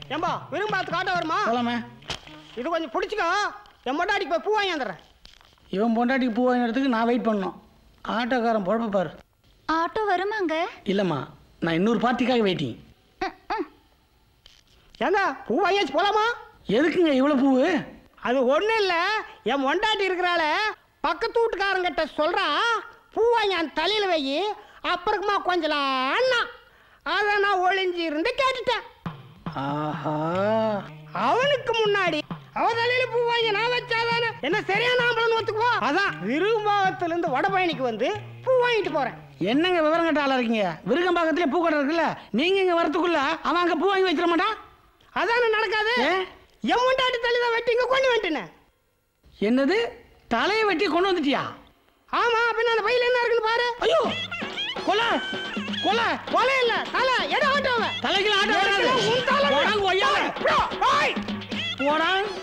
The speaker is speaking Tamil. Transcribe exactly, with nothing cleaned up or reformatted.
ஏம்பா விரும்பாத்து காட்ட வருமா? போலாமே. இது கொஞ்சம் பிடிச்சிக்கோ. என் பொண்டாட்டிக்கு போய் பூ வாங்கி வந்துடுறேன். இவன் பொண்டாட்டிக்கு பூ வாங்கிறதுக்கு நான் வெயிட் பண்ணணும். ஆட்டோக்காரன் பொழப்ப பாரு. ஆட்டோ வருமாங்க? இல்லைம்மா, நான் இன்னொரு பார்ட்டிக்காக வெயிட்டிங். ஏங்க பூ வாங்கியாச்சு போலாமா? எதுக்குங்க இவ்வளோ பூவு? அது ஒன்றும் இல்லை, என் பொண்டாட்டி இருக்கிறாள பக்கத்து வீட்டுக்காரங்கிட்ட சொல்கிறா பூ வாங்கி அந்த தலையில் வை, அப்புறமா கொஞ்சலாம் அண்ணா. அதை நான் ஒளிஞ்சி இருந்து கேட்டுட்டேன். ஆஹா, அவனுக்கு முன்னாடி அவ தலையில பூ வாங்கி நான் வச்சாதானே என்ன சரியான ஆம்பளன்னு ஒத்துக்குவா? அதான் விரும்பாவத்துல இருந்து வடபழனிக்கு வந்து பூ வாங்கிட்டு போறேன். என்னங்க விவரம் கட்ட ஆளா இருக்கீங்க? விருகம்பாக்கத்துல பூ கடை இருக்குல்ல, நீங்க இங்க வரத்துக்குள்ள அவன் அங்க பூ வாங்கி வச்சிட மாட்டான். அதானே நடக்காது. என் முண்டாட்டி தள்ளி தான் வெட்டி இங்க கொண்டு வந்துட்டேன். என்னது, தலையை வெட்டி கொண்டு வந்துட்டியா? ஆமா, பின்ன அந்த பையில என்ன இருக்குன்னு பாரு. ஐயோ, கொலை கொலை கொலை இல்ல, தலை எட ஆட்டோவ. தலைக்கு ஆட்டோ வராது. உன் தலை போடாங்க ஒய்யால. போய் போடாங்க.